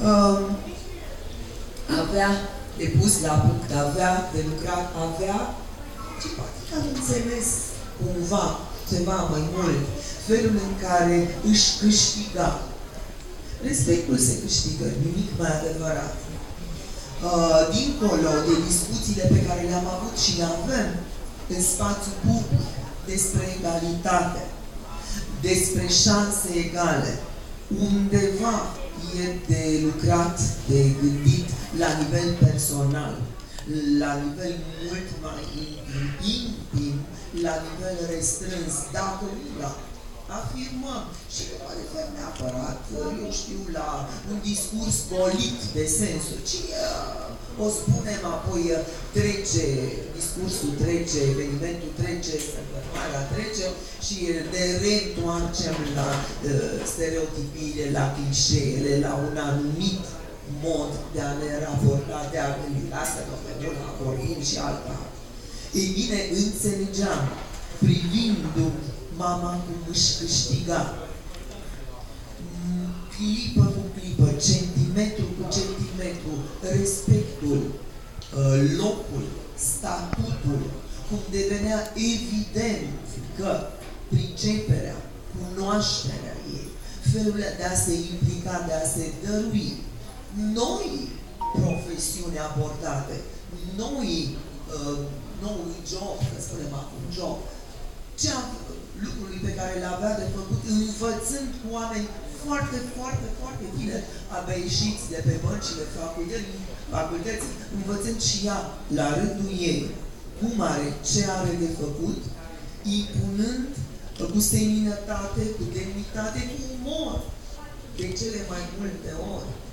Avea de pus la punct, avea de lucrat, avea și poate că am înțeles cumva ceva mai mult, felul în care își câștiga. Respectul se câștigă, nimic mai adevărat. Dincolo de discuțiile pe care le-am avut și le avem în spațiu public despre egalitate, despre șanse egale, undeva e de lucrat, de gândit la nivel personal, la nivel mult mai intim, la nivel restrâns, dacă nu afirmăm și nu mă refer neapărat, eu știu, la un discurs golit de sensuri, ci o spunem apoi trece, discursul trece, evenimentul trece, sărbătoarea trece și ne reîntoarcem la stereotipiile, la clișeele, la un anumit mod de a ne raporta, de a gândi. Asta nu pe bun, vorbim și alta. Ei bine, înțelegeam, privindu mama cum își câștiga, clipă cu clipă, centimetru cu centimetru, respectul, locul, statutul, cum devenea evident că priceperea, cunoașterea ei, felul de a se implica, de a se dărui, noi profesiuni abordate, noului job, să spunem acum job, lucrului pe care le-avea de făcut, învățând cu oameni foarte, foarte, foarte bine, abia ieșiți de pe băncile facultății, învățând și ea, la rândul ei, cum are, ce are de făcut, impunând cu seninătate, cu demnitate, cu umor, de cele mai multe ori.